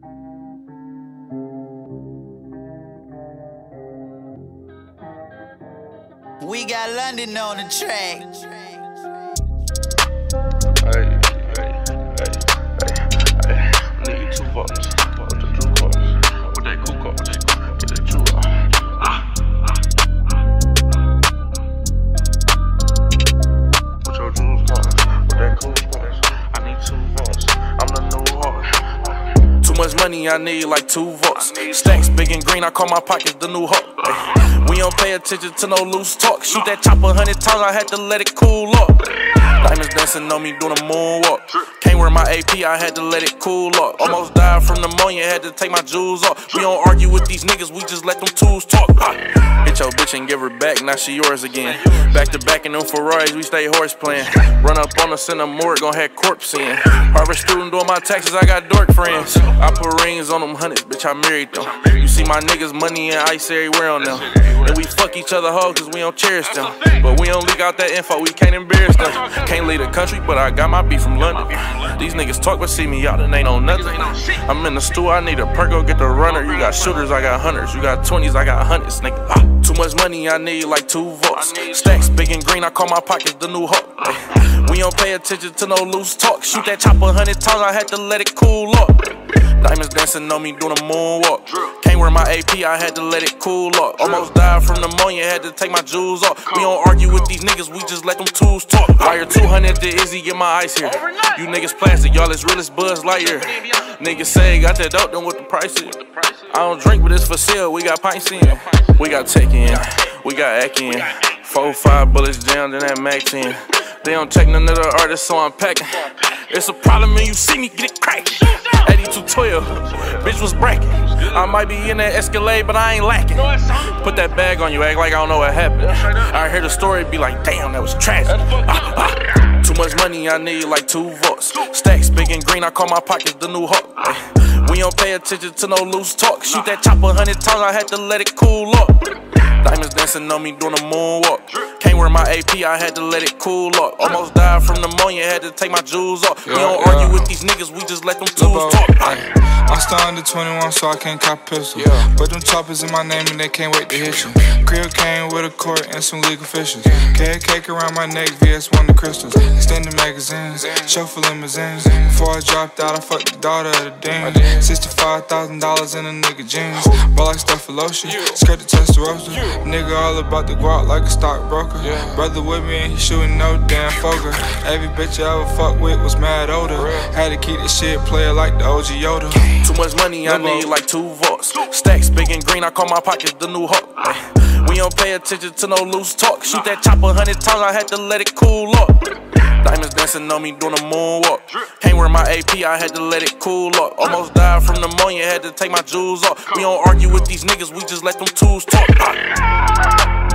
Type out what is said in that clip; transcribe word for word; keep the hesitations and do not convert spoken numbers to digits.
We got London on the track. Hey, hey, hey, hey, hey. Need two votes. What the two votes? What that cool call? What that two votes? Ah, what your juice votes? What that cool votes? I need two votes. I'm the new hawk. Too much money, I need like two votes. Stacks big and green, I call my pockets the new hawk. We don't pay attention to no loose talk. Shoot that chopper a hundred times, I had to let it cool up. Diamonds dancing on me doing a moonwalk. Can't wear my A P, I had to let it cool up. Almost died from pneumonia, had to take my jewels off. We don't argue with these niggas, we just let them tools talk. Hit your bitch and give her back, now she yours again. Back to back in them Ferraris, we stay horse playing. Run up on us in the morgue, gon' have corpse in. Harvard student doing my taxes, I got dork friends. I put rings on them hundreds, bitch, I married them. You see my niggas money and ice everywhere on them. And we fuck each other hoes cause we don't cherish them. But we don't leak out that info, we can't embarrass them. Can't leave the country, but I got my beef from London. These niggas talk but see me out and ain't on nothing. I'm in the stool, I need a perk, go get the runner. You got shooters, I got hunters. You got twenties, I got hundreds, nigga. Ah, too much money, I need like two votes. Stacks big and green, I call my pockets the new hawk. We don't pay attention to no loose talk. Shoot that chopper a hundred times, I had to let it cool up. Diamonds dancing on me doing a moonwalk. Can't wear my A P, I had to let it cool up. Almost died from pneumonia, had to take my jewels off. We don't argue with these niggas, we just let them tools talk. Wire two hundred to Izzy, get my ice here. You niggas plastic, y'all as real as Buzz Lightyear. Niggas say got that dope, then what the price is? I don't drink, but it's for sale, we got pints in. We got tech in, we got ack in. Four, five bullets down, then that max in. They don't take none of the artists, so I'm packing. It's a problem when you see me get it cracked. eighty-two twelve, bitch was bracket. I might be in that Escalade, but I ain't lacking. Put that bag on you, act like I don't know what happened. I heard the story, be like, damn, that was tragic. Ah, ah. Too much money, I need like two votes. Stacks big and green, I call my pockets the new hawk. We don't pay attention to no loose talk. Shoot that chopper a hundred times, I had to let it cool up. Diamonds dancing on me doing a moonwalk. Can't wear my A P, I had to let it cool up. Almost died from pneumonia, had to take my jewels off. We don't yeah. argue with these niggas, we just let them tools talk. I'm still under twenty-one, so I can't cop pistol. Yeah. But them choppers in my name and they can't wait to hit you. Crib came with a court and some legal officials. Carrot cake around my neck, V S one the crystals. Extended magazines, chauffeur limousines. Before I dropped out, I fucked the daughter of the dean. sixty-five thousand dollars in a nigga jeans. Bought like stuff for lotion, skirt the Testarossa. Nigga all about the guap like a stockbroker. Brother with me and he shooting no damn poker. Every bitch I ever fucked with was mad older. Had to keep this shit player like the O G Yoda. Too much money, I need like two votes. Stacks big and green, I call my pockets the new hawk. We don't pay attention to no loose talk. Shoot that chopper a hundred times, I had to let it cool up. Diamonds dancing on me doing a moonwalk. Can't wear my A P, I had to let it cool up. Almost died from pneumonia, had to take my jewels off. We don't argue with these niggas, we just let them tools talk.